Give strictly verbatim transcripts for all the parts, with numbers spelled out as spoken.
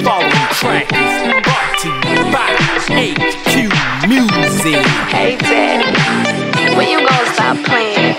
following track is brought to you by H Q Music. Hey Daddy, when you gonna stop playing?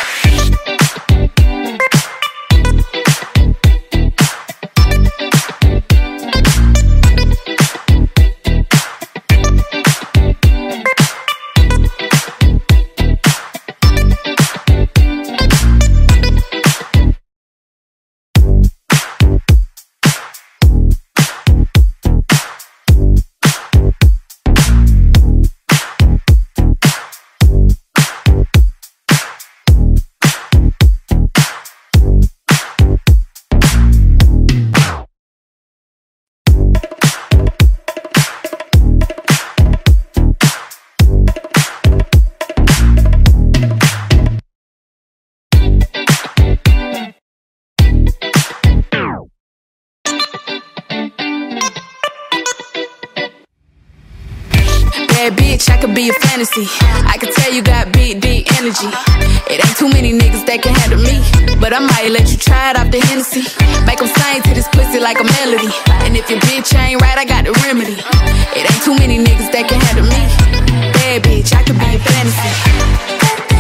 Bad bitch, I could be a fantasy. I can tell you got big, deep energy. It ain't too many niggas that can handle me, but I might let you try it off the Hennessy. Make them sing to this pussy like a melody. And if your bitch ain't right, I got the remedy. It ain't too many niggas that can handle me. Bad bitch, I could be a fantasy.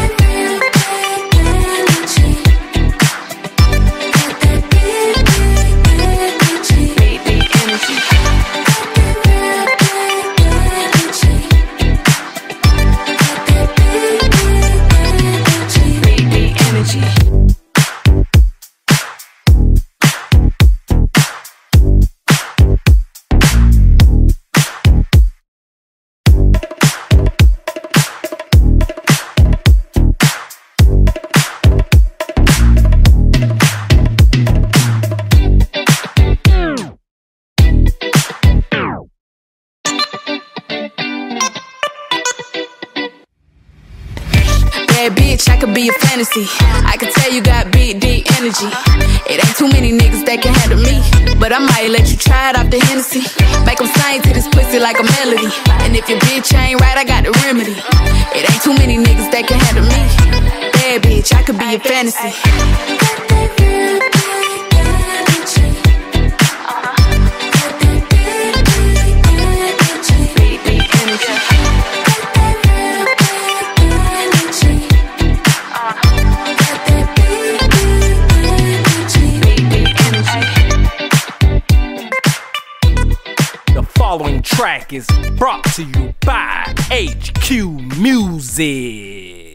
Bad bitch, I could be a fantasy. I can tell you got big, deep energy. It ain't too many niggas that can handle me, but I might let you try it off the Hennessy. Make them sing to this pussy like a melody. And if your bitch ain't right, I got the remedy. It ain't too many niggas that can handle me. Bad bitch, I could be a fantasy. The following track is brought to you by H Q Music.